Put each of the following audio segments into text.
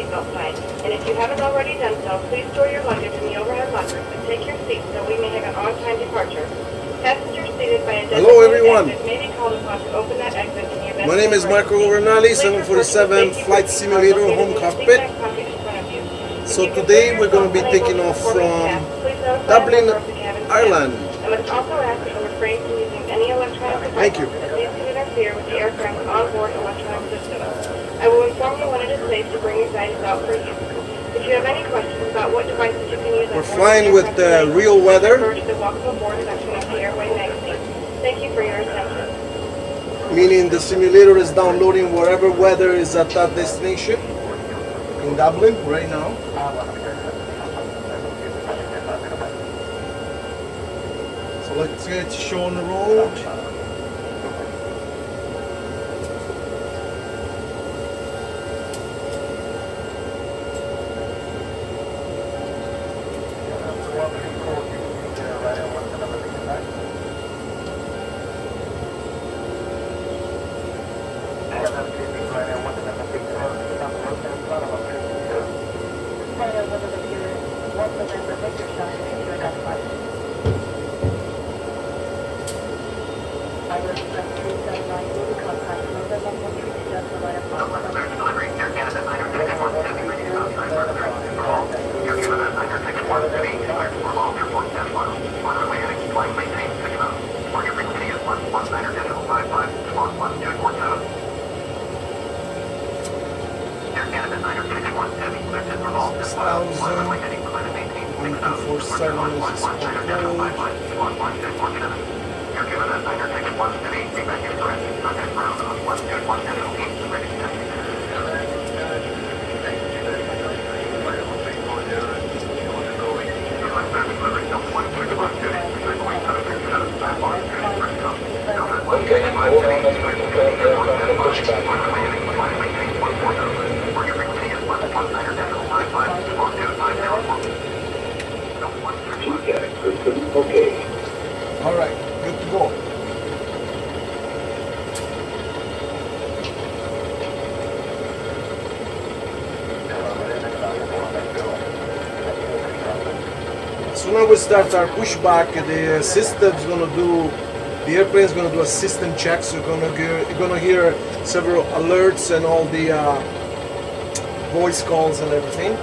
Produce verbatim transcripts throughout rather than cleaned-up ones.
seatbelt sign. And if you haven't already done so, please store your luggage in the overhead lockers and take your seat so we may have an on-time departure. Passengers seated by a Hello everyone. exit may be called upon to open that exit in the event. My name is Marco Governali, seven forty-seven Flight Simulator Home Cockpit. So today we're going to be taking off from Dublin, Ireland. I must also ask that you refrain from using any electronic Thank you. devices that may interfere with the aircraft's onboard electronic system. I will inform you when it is safe to bring these items out for use. If you have any questions about what devices you can use, we're flying with uh, real weather. Refer to the Welcome Aboard section of the Airway magazine. Thank you for your attention. Meaning the simulator is downloading wherever weather is at that destination in Dublin right now. So let's get the show on the road. Alright, good to go. As soon as we start our pushback, the system's gonna do, the airplane's gonna do a system check, so you're gonna hear, you're gonna hear several alerts and all the uh, voice calls and everything.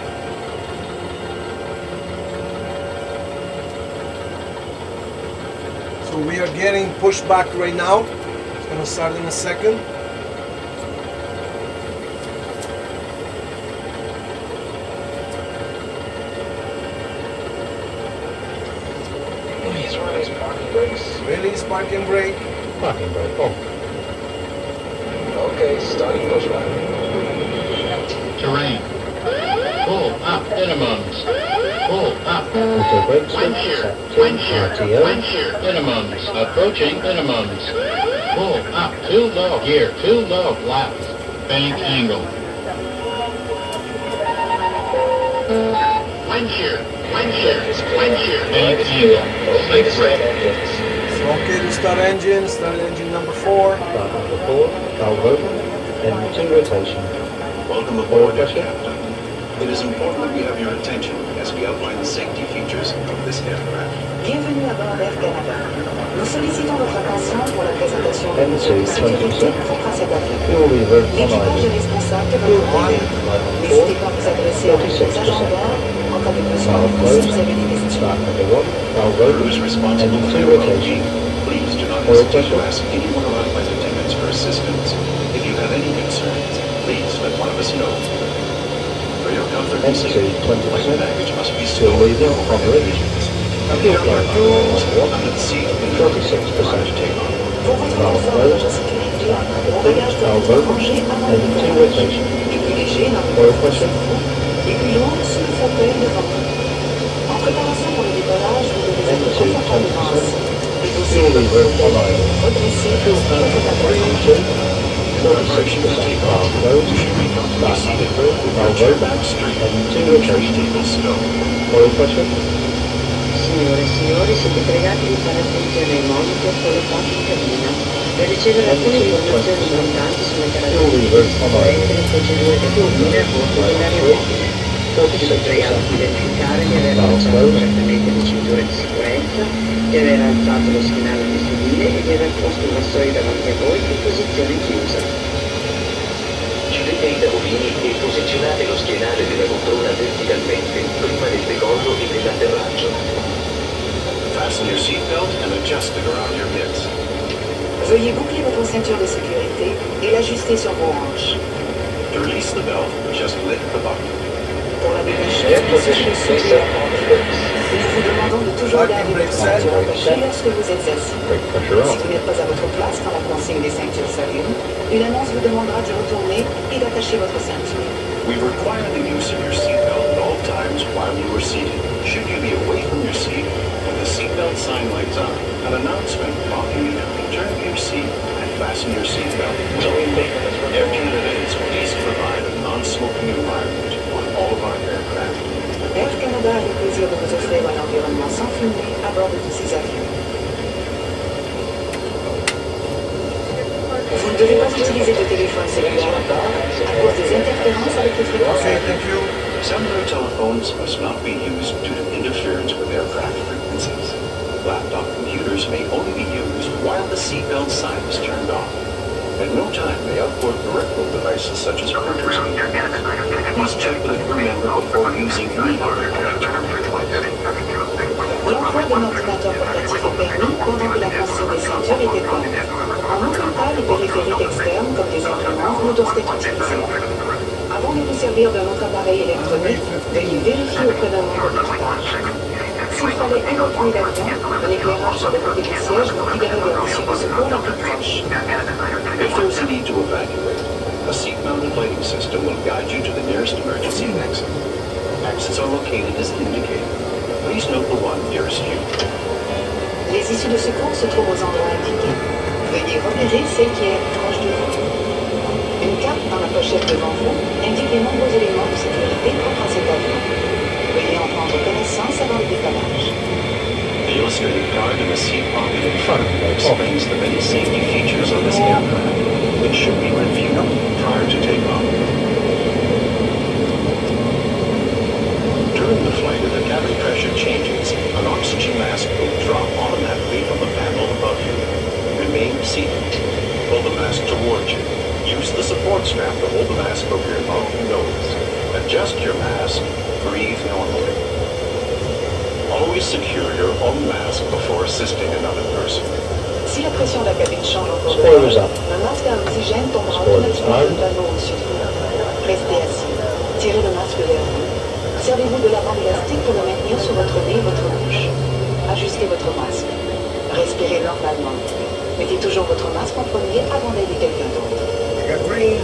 So we are getting pushed back right now. It's going to start in a second. Please release parking brakes. Release parking brake. Parking brake on. Okay, starting pushback. Terrain. Pull up minimums. Pull up. Auto brakes Wind shear. Wind shear. Wind shear. Minimums. Approaching minimums. Pull up. Too low. Gear. Too low. Left. Bank angle. Wind shear. Wind shear. Wind shear. Bank angle. Six brake. So okay to start engine. Start engine number four. Start number four. Valve open. Engine two rotation. Welcome aboard, Captain. It is important that we have your attention as we outline the safety features of this aircraft. Bienvenue à bord d'Air Canada. Nous sollicitons votre attention pour la présentation de N mesures de two sécurité twenty percent. pour tracer d'avion. Fuel lever on L'équipage est idle. responsable de Fuel votre one. arrivée. N'hésitez pas à vous adresser à forty-six vos agents percent. bord en cas de besoin Valve ou si closed. vous avez des questions. Start number one. Valve Who open. is responsible Engine for two your rotation. well-being? Please do not Oil hesitate to pressure. ask any one of our flight attendants for assistance. If you have any concerns, please let one of us know. For your comfort and N two safety, twenty flight percent. baggage must be Fuel stored lever in on reach. Fuel flow under the seat in the forty-six percent. takeoff. Pour votre Valve confort et closed. votre sécurité, Start number vos two. bagages doivent Valve être open. rangés avant le Engine two décollage. rotation. Les plus légers dans le Oil coffre pressure. sur vous, les plus lourds sous le fauteuil devant vous. En préparation pour le décollage, vous devez être N two twenty confortablement percent. assis. Les dossiers Fuel de lever votre on fauteuil idle. redressés Fuel et tank confortablement. three two. forty-six percent. Valve closed. Start number three. Valve open. Engine two rotation. Oil pressure. Signore e signori, siete pregati di fare attenzione ai monitor collocati in cabina per ricevere alcune informazioni importanti sulle caratteristiche le procedure da turbine a bordo dell'aeromobile. Tutti sono pregati di verificare di aver lanciato correttamente le cinture di sicurezza, di aver alzato lo schienale vestibile e di aver posto il vassoio davanti a voi in posizione chiusa. Chiudete i tavolini e posizionate lo schienale della poltrona verticalmente prima del decollo e dell'atterraggio. Fasten your seatbelt and adjust it around your hips. Veuillez boucler votre ceinture de sécurité et l'ajuster sur vos hanches. To release the belt, just lift the button. Pour la détacher, asseyez le soulever la hanche. Nous vous demandons de toujours garder votre ceinture attachée lorsque vous êtes assis. Si vous n'êtes pas à votre place quand la consigne des ceintures s'allume, une annonce vous demandera d'y retourner et d'attacher votre ceinture. We require the use of your seatbelt at all times while you are seated. Should you be away from your seat, when the seatbelt sign lights up, an announcement prompting you to return to your seat and fasten your seatbelt will be made. Air Canada is pleased to provide a non-smoking environment on all of our aircraft. Air Canada a le plaisir de vous offrir un environnement sans fumée à bord de tous ces avions. Vous ne devez pas utiliser de téléphone cellulaire à bord à cause des interférences avec les fréquences. Okay, thank you. Cellular telephones must not be used due to interference with aircraft frequencies. Laptop computers may only be used while the seatbelt sign is turned on. At no time may outboard peripheral devices such as printers be used. Please check with a crew member before using any other electronic device. L'emploi d'un ordinateur portatif est permis pendant que la consigne des ceintures est éteinte. En aucun cas, les périphériques externes, comme des imprimantes, ne doivent être utilisés. Avant de vous servir d'un autre appareil électronique, veuillez vérifier auprès d'un membre d'équipage. S'il fallait évacuer l'avion, un éclairage sur le côté du siège vous guiderait vers l'issue de secours la plus proche. If there is a need to evacuate, a seat-mounted lighting system will guide you to the nearest emergency exit. Exits are located as indicated. Please note the one nearest you. Les issues de secours se trouvent aux endroits indiqués. Veuillez repérer celle qui est proche de vous. Une carte dans la pochette devant vous indique les nombreux éléments de sécurité propres à cet avion. Veuillez en prendre connaissance avant le décollage. The illustrated card in the seat pocket in front of you explains the many safety features of this aircraft, which should be reviewed prior to takeoff. During the flight, if the cabin pressure changes, an oxygen mask will drop automatically from the panel above you. Remain seated. Pull the mask towards you. Use the support strap to hold the mask over your mouth and nose. Adjust your mask. Breathe normally. Always secure your own mask before assisting another person. Si la pression de la cabine change en cours de vol, un masque à oxygène tombera automatiquement du panneau au-dessus de vous. Restez assis. Tirez le masque vers vous. Servez-vous de la bande élastique pour le maintenir sur votre nez et votre bouche. Ajustez votre masque. Respirez normalement. Mettez toujours votre masque en premier avant d'aider quelqu'un d'autre. I got green.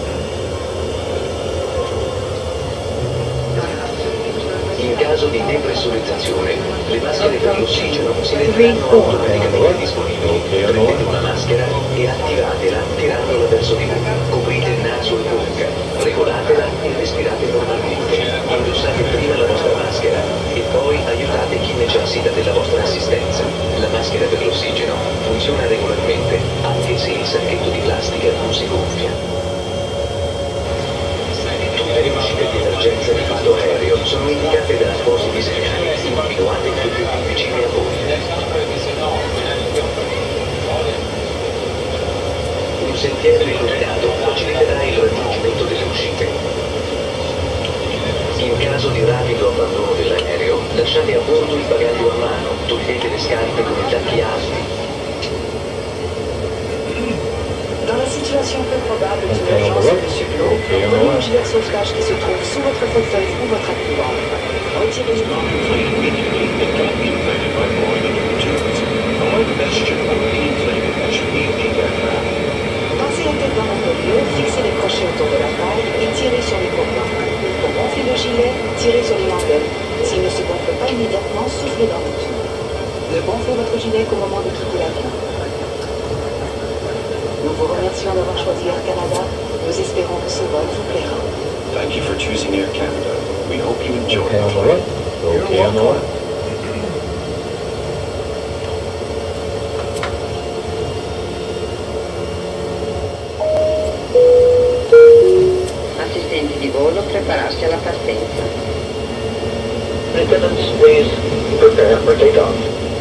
In caso di depressurizzazione, le maschere per l'ossigeno si renderanno automaticamente disponibili. Prendete una maschera e attivatela tirandola verso di voi. Coprite il naso e bocca, regolatela e respirate normalmente. Indossate prima la vostra maschera e poi aiutate chi necessita della vostra assistenza. La maschera per l'ossigeno funziona regolarmente, anche se il sacchetto di plastica non si gonfia. Tutte le uscite di emergenza di fatto aereo sono indicate da appositi segnali individuati più più vicini a voi. Un sentiero illuminato faciliterà il raggiungimento delle uscite. In caso di rapido abbandono dell'aereo, lasciate a bordo il bagaglio a mano, togliete le scarpe con i tacchi alti. Dans la situation peu probable d'une urgence au-dessus de l'eau, prenez un gilet de sauvetage qui se trouve sous votre fauteuil ou votre accoudoir. Retirez-le. Inflated immediately, it can't be inflated by more than two tubes. Allow the vesture to be inflated as you leave the aircraft. Passez la tête dans l'encolure, fixez les crochets autour de la taille et tirez sur les courroies. Pour gonfler le gilet, tirez sur les manguettes. S'il ne se gonfle pas immédiatement, soufflez dans le tube. Ne gonflez votre gilet qu'au moment de quitter l'avion. Nous vous remercions d'avoir choisi Air Canada. Nous espérons que ce vol vous plaira. Thank you for choosing Air Canada. We hope you enjoy Okay, the on the flight. right. Okay, on the right. compagni di volo prepararsi alla partenza. Lieutenants, please prepare for takeoff.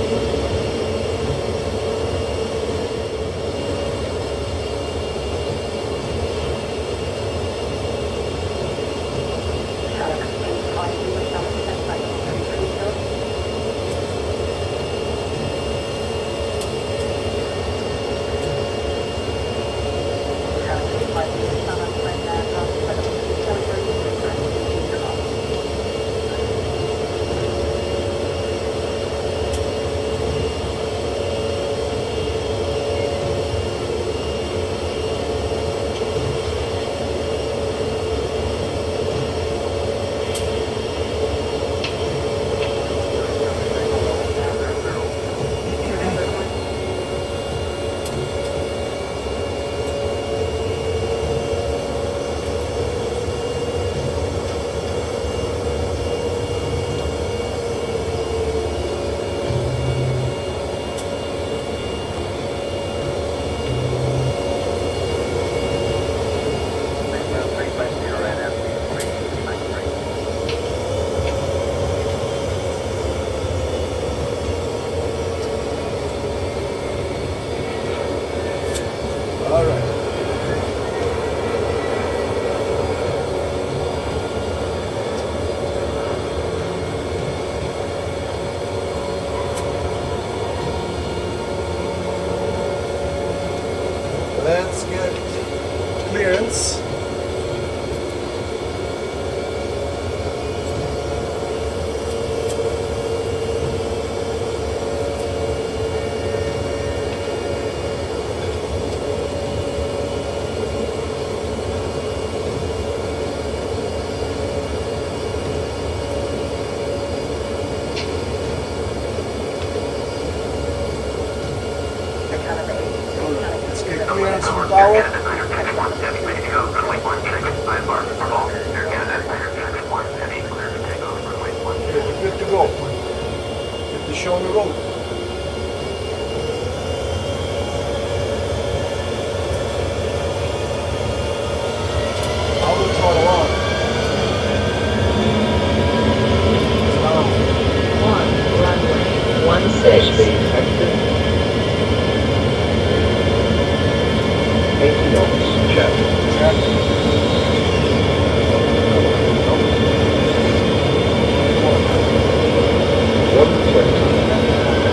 Let's get clearance. Let's get clearance from tower. Good, good to go. Get the show on the road. Auto throttle on. One runway one six. eighty knots, check. one twenty.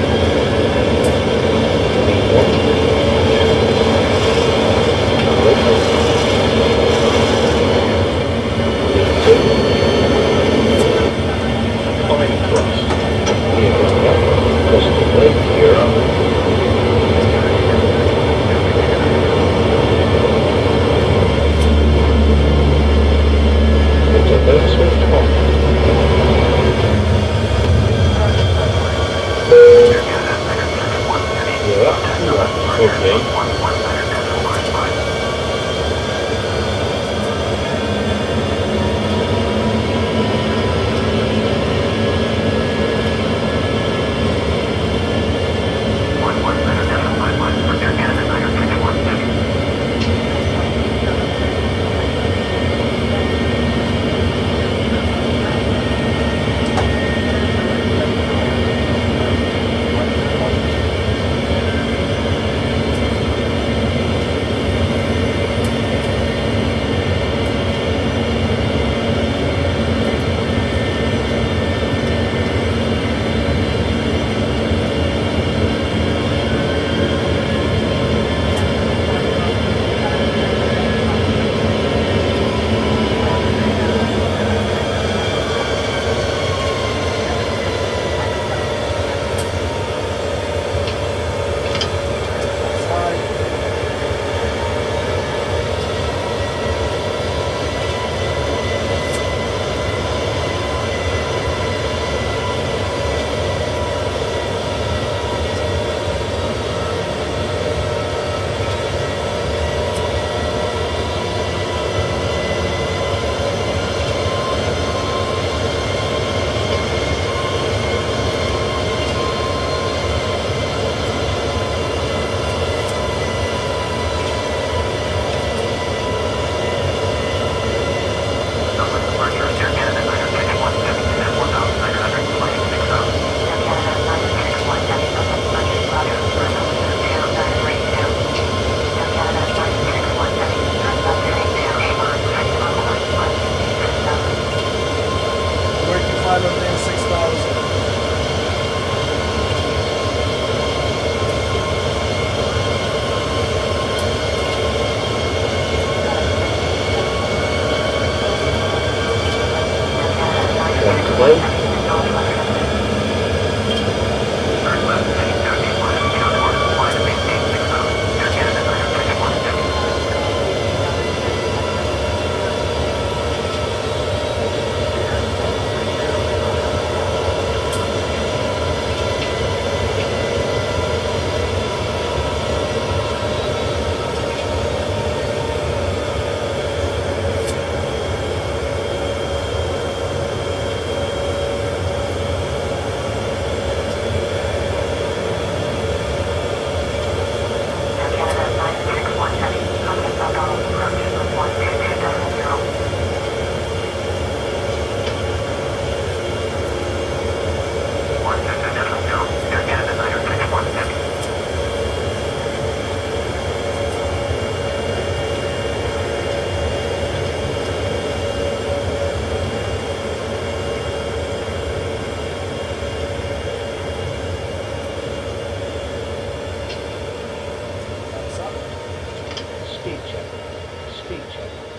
Speed check. Speed check.